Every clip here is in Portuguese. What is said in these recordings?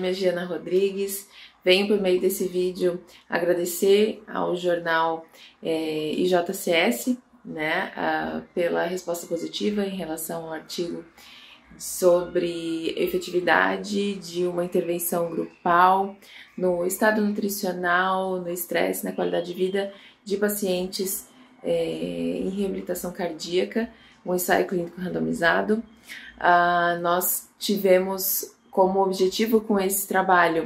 nome é Giana Rodrigues. Venho por meio desse vídeo agradecer ao jornal IJCS, né, pela resposta positiva em relação ao artigo sobre efetividade de uma intervenção grupal no estado nutricional, no estresse, na qualidade de vida de pacientes em reabilitação cardíaca, um ensaio clínico randomizado. Nós tivemos como objetivo com esse trabalho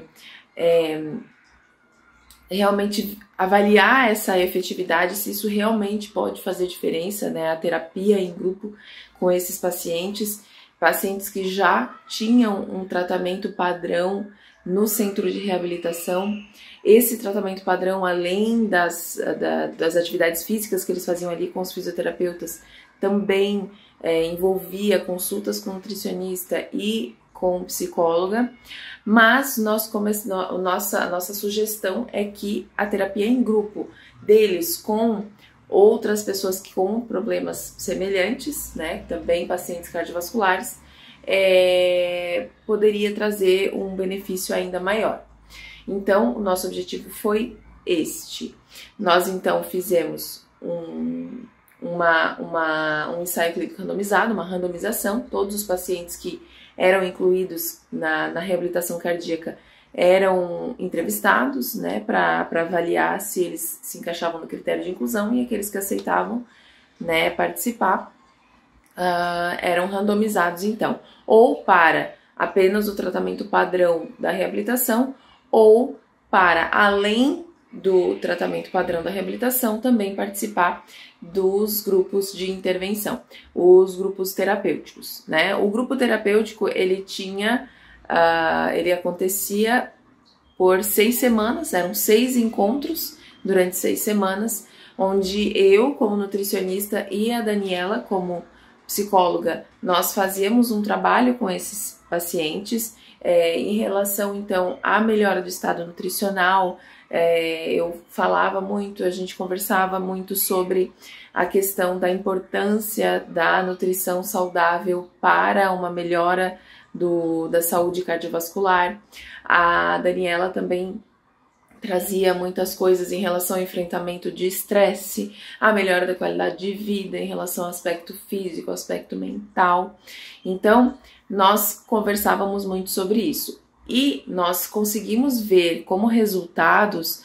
realmente avaliar essa efetividade, se isso realmente pode fazer diferença, né? A terapia em grupo com esses pacientes que já tinham um tratamento padrão no centro de reabilitação. Esse tratamento padrão, além das atividades físicas que eles faziam ali com os fisioterapeutas, também envolvia consultas com nutricionista e com psicóloga, mas nossa sugestão é que a terapia em grupo deles com outras pessoas com problemas semelhantes, né, também pacientes cardiovasculares, poderia trazer um benefício ainda maior. Então, o nosso objetivo foi este. Nós, então, fizemos um ensaio clínico randomizado, uma randomização. Todos os pacientes que eram incluídos na reabilitação cardíaca eram entrevistados, né, para avaliar se eles se encaixavam no critério de inclusão, e aqueles que aceitavam, né, participar eram randomizados, então, ou para apenas o tratamento padrão da reabilitação, ou para, além do tratamento padrão da reabilitação, também participar dos grupos de intervenção, os grupos terapêuticos, né? O grupo terapêutico, ele acontecia por 6 semanas, eram 6 encontros durante 6 semanas, onde eu, como nutricionista, e a Daniela, como psicóloga, nós fazíamos um trabalho com esses pacientes em relação, então, à melhora do estado nutricional. Eu falava muito, a gente conversava muito sobre a questão da importância da nutrição saudável para uma melhora da saúde cardiovascular. A Daniela também trazia muitas coisas em relação ao enfrentamento de estresse, a melhora da qualidade de vida em relação ao aspecto físico, ao aspecto mental. Então, nós conversávamos muito sobre isso. E nós conseguimos ver como resultados,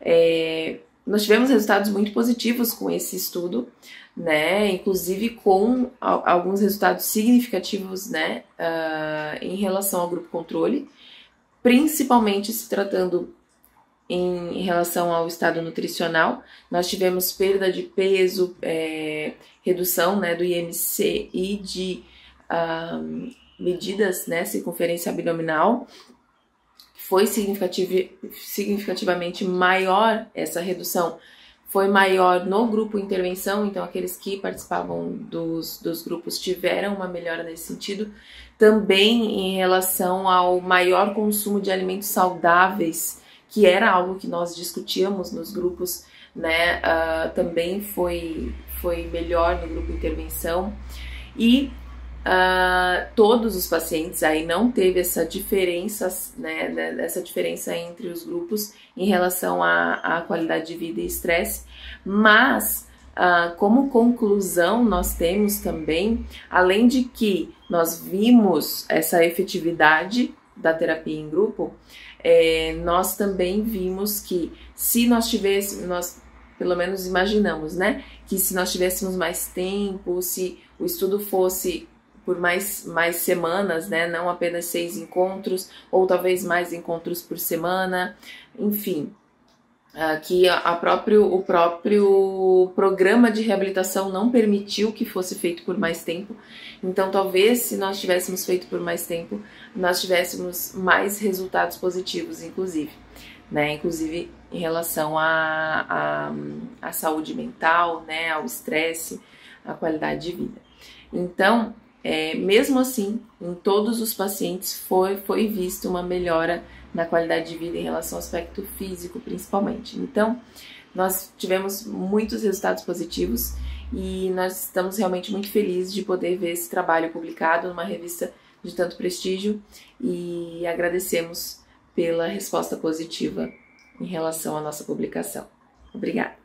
nós tivemos resultados muito positivos com esse estudo, né? Inclusive com alguns resultados significativos, né, em relação ao grupo controle, principalmente se tratando em relação ao estado nutricional. Nós tivemos perda de peso, redução, né, do IMC e de medidas, né, circunferência abdominal. Foi significativamente maior, essa redução foi maior no grupo intervenção, então aqueles que participavam dos grupos tiveram uma melhora nesse sentido. Também em relação ao maior consumo de alimentos saudáveis, que era algo que nós discutíamos nos grupos, né, também foi melhor no grupo intervenção. E todos os pacientes, aí não teve essa diferença, né, essa diferença entre os grupos em relação à qualidade de vida e estresse, mas como conclusão nós temos também, além de que nós vimos essa efetividade da terapia em grupo, nós também vimos que se nós tivéssemos, nós pelo menos imaginamos, né, que se nós tivéssemos mais tempo, se o estudo fosse por mais semanas, né, não apenas 6 encontros, ou talvez mais encontros por semana, enfim, que o próprio programa de reabilitação não permitiu que fosse feito por mais tempo. Então, talvez, se nós tivéssemos feito por mais tempo, nós tivéssemos mais resultados positivos, inclusive, né, inclusive em relação à saúde mental, né, ao estresse, à qualidade de vida. Então, mesmo assim, em todos os pacientes foi vista uma melhora na qualidade de vida em relação ao aspecto físico, principalmente. Então, nós tivemos muitos resultados positivos e nós estamos realmente muito felizes de poder ver esse trabalho publicado numa revista de tanto prestígio, e agradecemos pela resposta positiva em relação à nossa publicação. Obrigada!